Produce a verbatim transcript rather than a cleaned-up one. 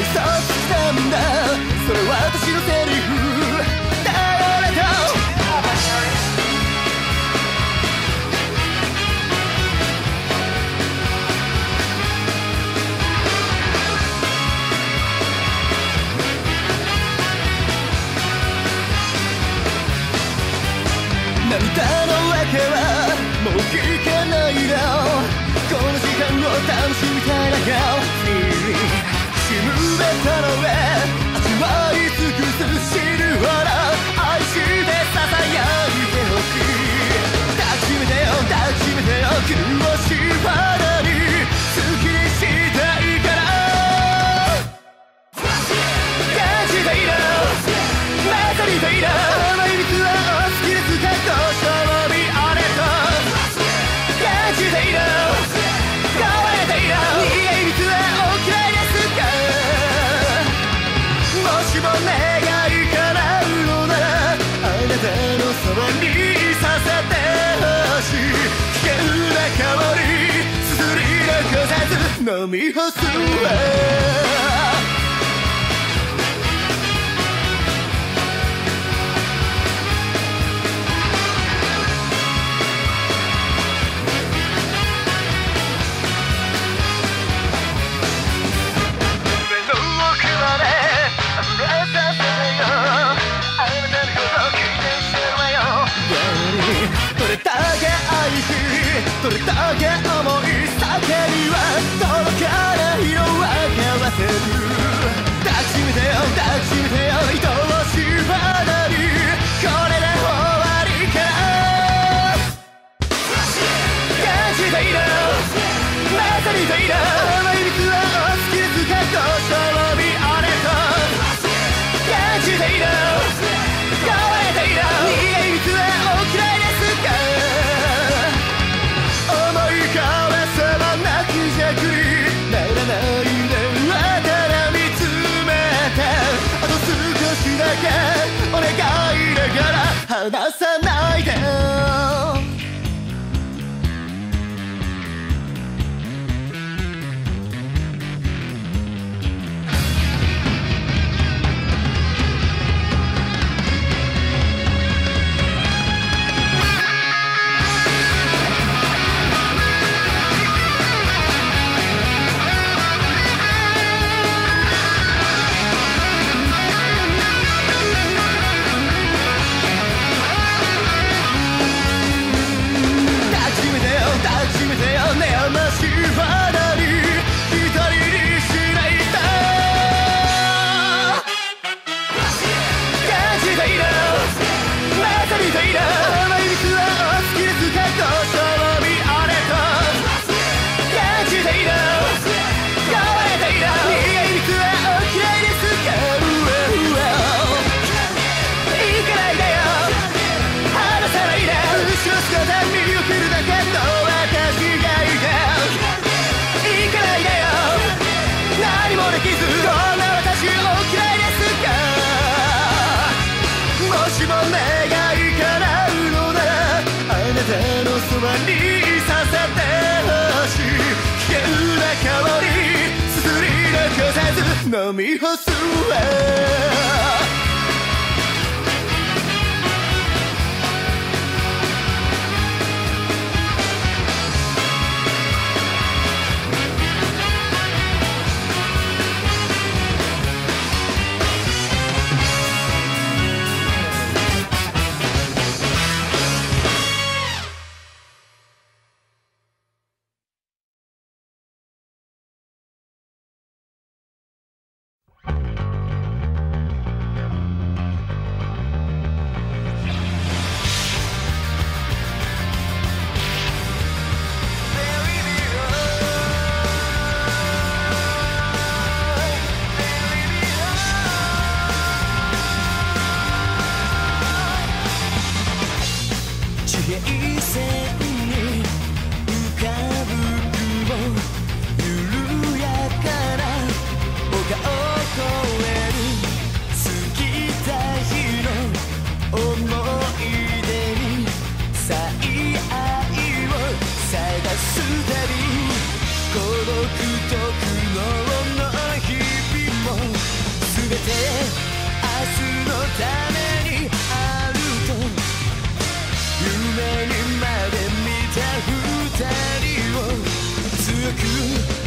嘘つきなんだ、それ私のセリフだよねと。涙の訳はもう聞かないよ、この時間を楽しみたいだけにしむべたの上味わい尽くす知るほど愛してささやいてほしい。抱きしめてよ抱きしめてよ苦しい肌に好きにしたいから感じているまさにている甘い蜜はお好きですかご賞味あれと感じている壊れている苦い蜜はお嫌いですか。もしも願い叶うのならあなたのそばにさせてほしい。危険な香りすすり残さず飲み干すわ。どれだけ愛しどれだけ思い酒には届かないの分かってる。抱きしめてよ抱きしめてよ愛おしい肌にこれで終わりか感じているまさにている甘い蜜はお好きですかご賞味あれと感じている壊れている苦い蜜はお嫌いですか。思い交わせば泣きじゃくりならないでまた見つめてあと少しだけお願いだから離さないで。悩ましい肌に一人にしないで感じているまさにている甘い蜜はお好きですかご賞味あれと感じている壊れている苦い蜜はお嫌いですか。行かないでよ離さないで後ろ姿見送るだけの私が何もできずこんな私を嫌いですか。もしも願い叶うのならあなたのそばにさせてほしい。危険な香りすすり残さず飲み干すわ。孤独と苦悩の日々もく